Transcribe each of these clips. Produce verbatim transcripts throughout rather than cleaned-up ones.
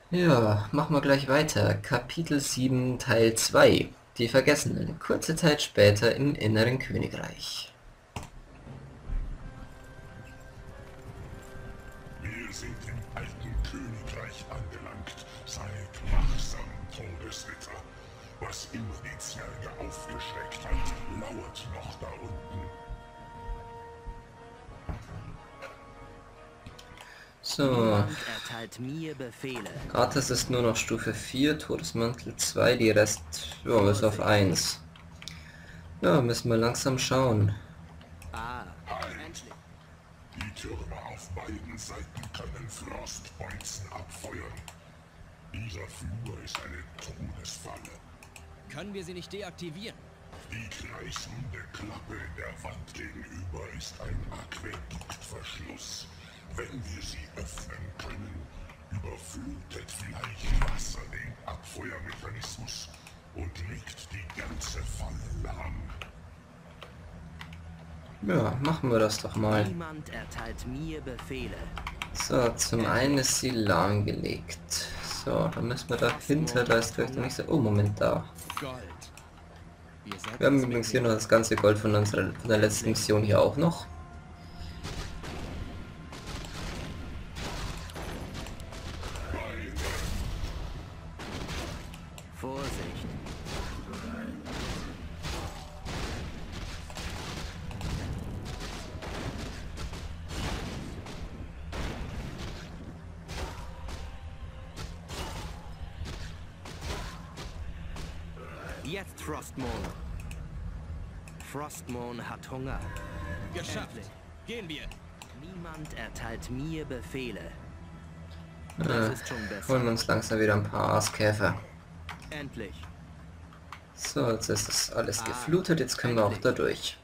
Ja, machen wir gleich weiter. Kapitel sieben, Teil zwei. Die Vergessenen. Kurze Zeit später im Inneren Königreich. Wir sind im alten Königreich angelangt. Seid wachsam, Todesritter. Was immer die Zwerge aufgeschreckt hat, lauert noch da unten. So, Niemand erteilt mir Befehle. Arthas ist nur noch Stufe vier, Todesmantel zwei, die Rest, ja, ist auf eins. Ja, müssen wir langsam schauen. Ah, Halt! Die Türme auf beiden Seiten können Frostbolzen abfeuern. Dieser Flur ist eine Todesfalle. Können wir sie nicht deaktivieren? Die kreisende Klappe in der Wand gegenüber ist ein Aquäduktverschluss. Wenn wir sie öffnen können, überflutet vielleicht Wasser den Abfeuermechanismus und legt die ganze Falle lahm. Ja, machen wir das doch mal. niemand erteilt mir Befehle. So, zum einen ist sie lahmgelegt. So, dann müssen wir dahinter, da ist vielleicht nicht so... Oh, Moment, da. Gold. Wir, sollten Wir haben es übrigens hier mitnehmen. noch das ganze Gold von unserer von der letzten Mission hier auch noch. Vorsicht. Jetzt Frostmourne. Frostmourne hat Hunger. Geschafft. Endlich. Gehen wir. Niemand erteilt mir Befehle. Äh, Das ist schon besser. holen wir uns langsam wieder ein paar Aaskäfer. Endlich. So, jetzt ist das alles geflutet, jetzt können wir auch da durch.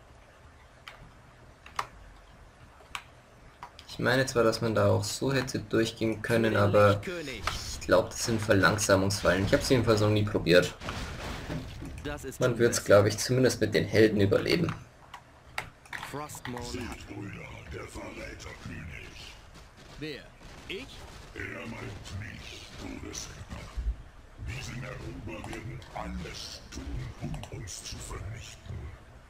Ich meine zwar, dass man da auch so hätte durchgehen können, aber König. ich glaube, das sind Verlangsamungsfallen. Ich habe es jedenfalls noch nie probiert. Das ist Man schon wird es, besser. glaube ich, zumindest mit den Helden überleben. Frostmourne hat Seht, Brüder, der Verräterkönig. Wer? Ich? Er meint mich, Todesritter. Diese Erober werden alles tun, um uns zu vernichten.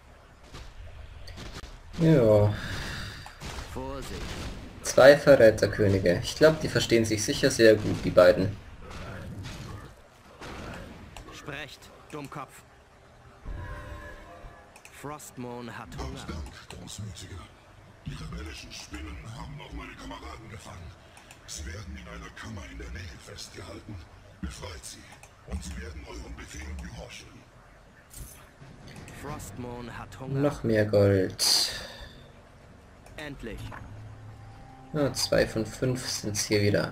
Ja, Vorsicht. zwei Verräterkönige. Ich glaube, die verstehen sich sicher sehr gut, die beiden. Sprecht, Dummkopf. Frostmourne hat Hunger. Dank, Großmütiger. Die rebellischen Spinnen haben auch meine Kameraden gefangen. Sie werden in einer Kammer in der Nähe festgehalten. Befreit sie, und sie werden euren Befehlen gehorchen. Frostmourne hat Hunger. Noch mehr Gold. Endlich. Ja, zwei von fünf sind es hier wieder.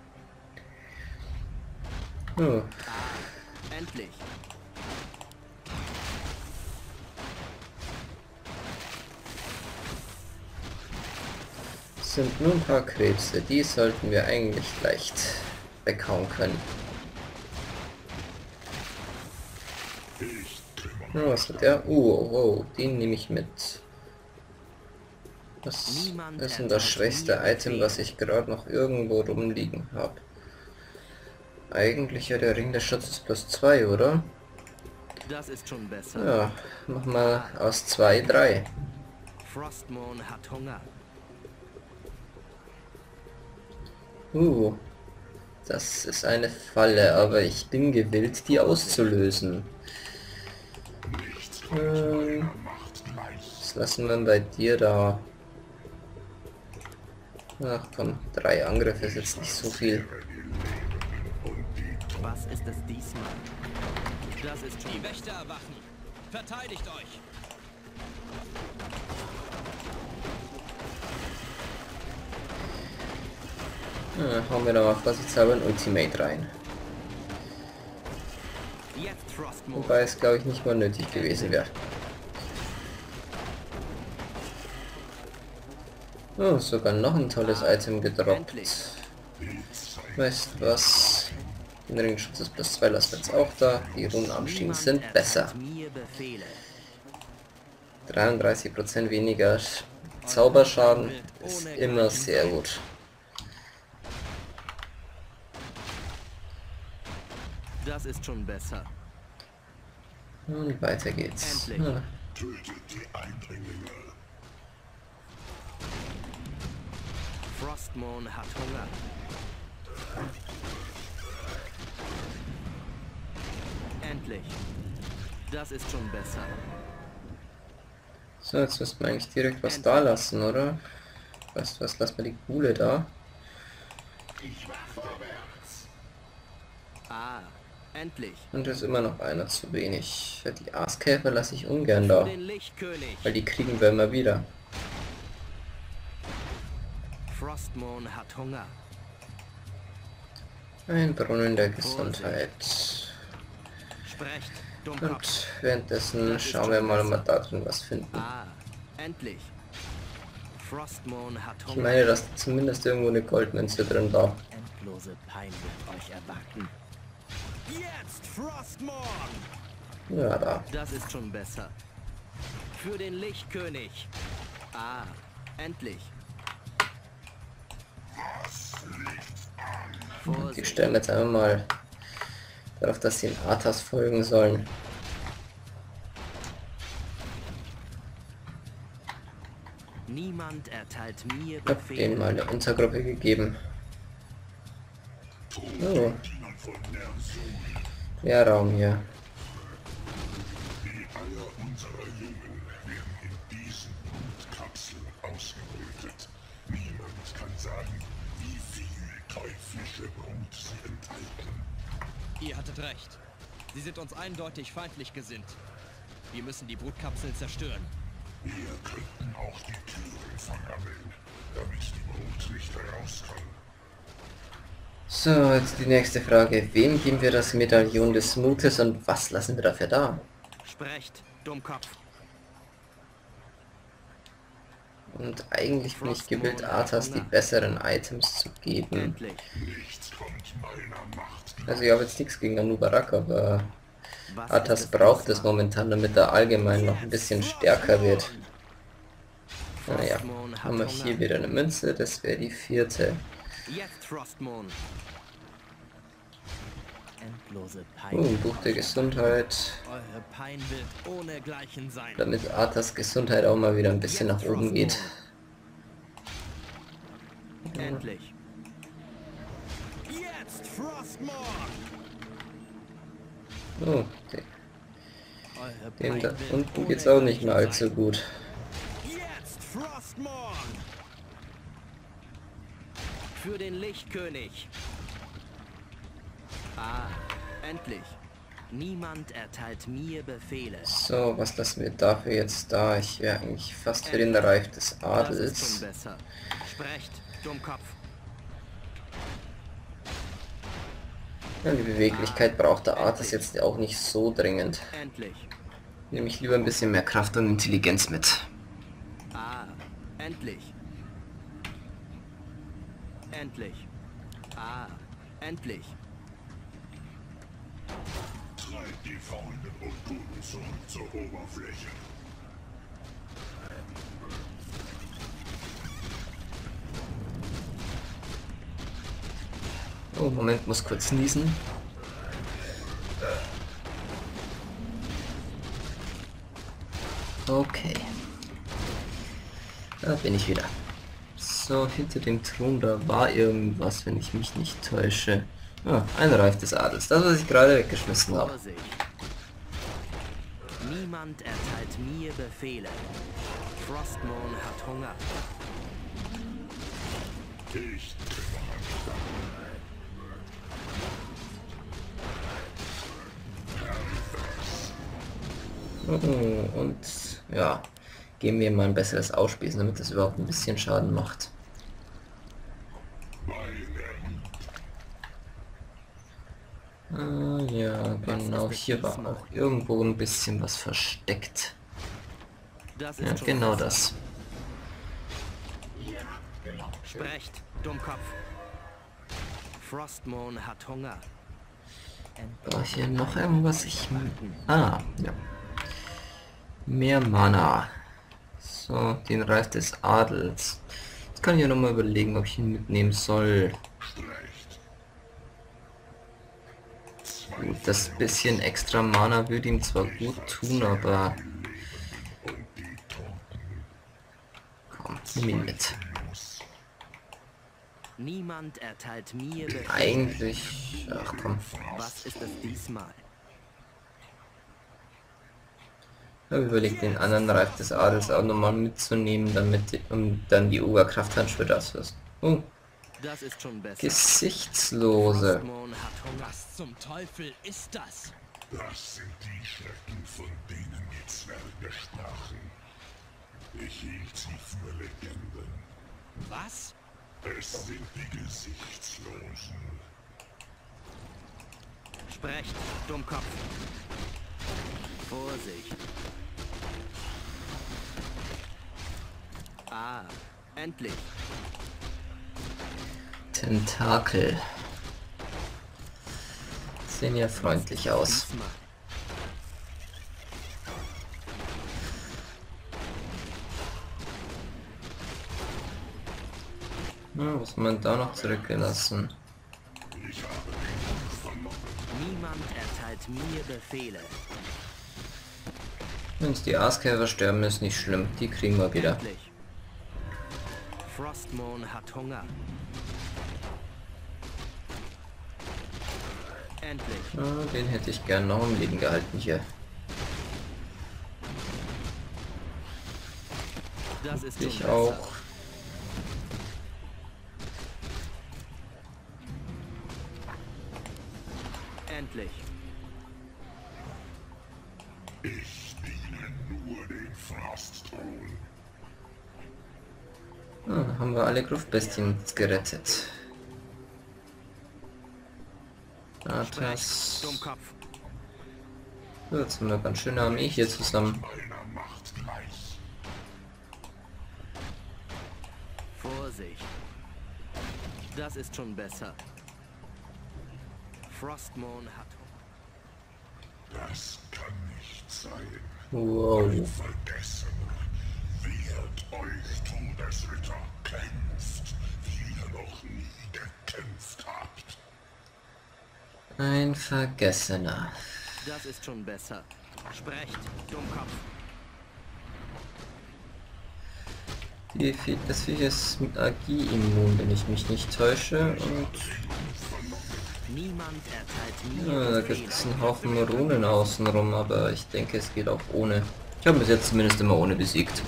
Oh, Ah, endlich. es sind nur ein paar Krebse. Die sollten wir eigentlich leicht weghauen können. Ich kümmere Oh, was hat der? Oh, oh, oh, den nehme ich mit. Was ist denn das schwächste Item, was ich gerade noch irgendwo rumliegen habe? Eigentlich ja der Ring des Schutzes plus zwei, oder? Das ist schon besser. Ja, machen wir aus zwei drei. Frostmourne hat Hunger. Uh, das ist eine Falle, aber ich bin gewillt, die auszulösen. nichts kommt Ähm, meiner Macht gleich. was lassen wir bei dir da? Ach komm, drei Angriffe ist jetzt nicht so viel. Was ist es diesmal? Das ist schon Die Wächter erwachen. Verteidigt euch. Ja, hauen wir da mal vorsichtshalber ein Ultimate rein. jetzt Frostmourne. Wobei es, glaube ich, nicht mal nötig gewesen wäre. Oh, sogar noch ein tolles Item gedroppt. Weißt du was? Den Ringschutz ist plus zwei, lassen wir jetzt auch da. Die Runenarmschienen sind Niemand besser. erteilt mir Befehle. dreiunddreißig Prozent weniger Zauberschaden ist immer sehr gut. Das ist schon besser. Und weiter geht's. Endlich. Ah, Tötet die Eindringlinge. Frostmourne hat Hunger. Endlich. Das ist schon besser. so, jetzt müssen wir eigentlich direkt was da lassen, oder? Weißt du was, lass mal die Kuhle da. Ah, endlich. Und es ist immer noch einer zu wenig. Die Aaskäfer lasse ich ungern Für da, den Lichtkönig. weil die kriegen wir immer wieder. Frostmourne hat Hunger. Ein Brunnen der Gesundheit. Sprecht, Dummkopf. Und währenddessen schauen wir mal, ob wir da drin was finden. Ah, endlich. Frostmourne hat Ich Hunger. meine, dass zumindest irgendwo eine Goldmünze drin war. Endlose Pein wird euch erwarten. Jetzt, Frostmourne! Ja, da. Das ist schon besser. Für den Lichtkönig. Ah, endlich. Die Vorsicht. stellen jetzt einfach mal darauf, dass sie in Arthas folgen sollen. Niemand erteilt mir Ich hab denen mal Befehle. eine Untergruppe gegeben. Oh, der Raum hier. Die Eier unserer Jungen werden in diesen Blutkapseln ausgebrütet. Niemand kann sagen, wie viel teuflische Brut sie enthalten. Ihr hattet recht. Sie sind uns eindeutig feindlich gesinnt. Wir müssen die Brutkapseln zerstören. Wir könnten auch die Türen verrammeln, damit die Brut nicht heraus kann. So, jetzt die nächste Frage. Wem geben wir das Medaillon des Mutes und was lassen wir dafür da? Sprecht, Dummkopf. Und eigentlich bin ich gewillt, Arthas die besseren Items zu geben. Endlich. Nichts kommt meiner Macht. Also ich habe jetzt nichts gegen Anubarak, aber Was Arthas ist es braucht es diesmal? momentan, damit er allgemein noch ein bisschen stärker wird. Naja, Frostmourne hat haben wir Hunger. hier wieder eine Münze, das wäre die vierte. Jetzt, Frostmourne. Endlose Pein. Oh, ein Buch der Gesundheit, Eure Pein wird ohnegleichen sein. damit Arthas Gesundheit auch mal wieder ein bisschen nach oben geht. Endlich. Jetzt, Frostmourne. Oh, okay. Eure Dem Pein da wird unten geht's auch nicht mehr ohnegleichen allzu gut. sein. Jetzt, Frostmourne. Für den Lichtkönig. Ah, endlich. Niemand erteilt mir Befehle. So, was lassen wir dafür jetzt da? Ich wäre eigentlich fast für den Reif des Das ist schon Adels. besser. Sprecht, Dummkopf. Ja, die Beweglichkeit braucht der Arthas jetzt auch nicht so dringend. Endlich. Nehme ich lieber ein bisschen mehr Kraft und Intelligenz mit. Ah, endlich. Endlich. Ah, endlich. Treibt die faulen Unguten zurück zur Oberfläche. Oh, Moment, muss kurz niesen. Okay. Da bin ich wieder. So, hinter dem Thron, da war irgendwas, wenn ich mich nicht täusche. Ah, ein Reif des Adels. Das, was ich gerade weggeschmissen habe. Vorsicht. Niemand erteilt mir Befehle. Frostmourne hat Hunger. Ich kümmere mich darum. Oh, und ja, geben wir mal ein besseres Ausspießen, damit das überhaupt ein bisschen Schaden macht. Ah, ja, genau, hier war auch irgendwo ein bisschen was versteckt. Das ist Ja, schon genau besser. das. Sprecht, Dummkopf. Frostmourne hat Hunger. War hier noch irgendwas? Ich... Ah, ja. Mehr Mana. So, den Reif des Adels. Jetzt kann ich ja noch mal überlegen, ob ich ihn mitnehmen soll. Schlecht. Zwei Gut, das bisschen extra Mana würde ihm zwar gut tun, aber... Komm, nimm ihn mit. Niemand erteilt mir Befehle. Eigentlich... Ach komm. Was ist es diesmal? Ich habe überlegt, den anderen Reif des Adels auch nochmal mitzunehmen, damit um dann die Ogerkraft-Handschuhe auslösen. Oh, Das ist schon besser. Gesichtslose. Frostmourne hat Hunger. Was zum Teufel ist das? Das sind die Schrecken, von denen die Zwerge sprachen. Ich hielt sie für Legenden. Was? Es sind die Gesichtslosen. Sprecht, Dummkopf. Vorsicht. Ah, endlich. Tentakel. Sehen ja freundlich aus. Diesmal. Hm, was man da noch zurückgelassen? Niemand erteilt mir Befehle. Wenn die Aaskäfer sterben, ist nicht schlimm. Die kriegen wir wieder. Endlich. Frostmourne hat Hunger. Endlich. Ja, den hätte ich gern noch im Leben gehalten hier. Das ist Ich schon besser. auch. Endlich. Ich diene nur den Frostthron. Ah, haben wir alle Gruftbestien gerettet. Atas. Dummkopf. Jetzt haben wir ganz schöne Armee hier zusammen. Meiner Macht gleich. Vorsicht. Das ist schon besser. Frostmourne hat Hunger. Das kann nicht sein. Wow. Vergessen. Wehrt euch, Todesritter. Kämpft, wie ihr noch nie gekämpft habt. Ein Vergessener. Das ist schon besser. Sprecht, Dummkopf. Die, Vie- das Viech ist mit Magie immun, wenn ich mich nicht täusche. Und Niemand erteilt mir ja, da Befehle. gibt es einen Haufen Runen außenrum, aber ich denke, es geht auch ohne. Ich habe bis jetzt zumindest immer ohne besiegt.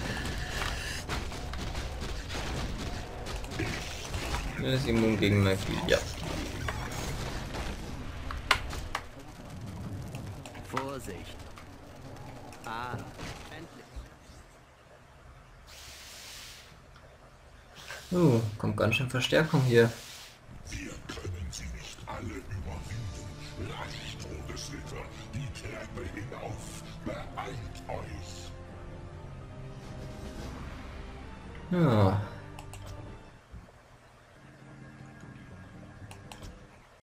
Er ist immun gegen Magie, ja. Vorsicht. Ah, endlich. Uh, kommt ganz schön Verstärkung hier. Wir können sie nicht alle überwinden. Leicht, Todesritter, die Treppe hinauf. Beeilt euch. Ja,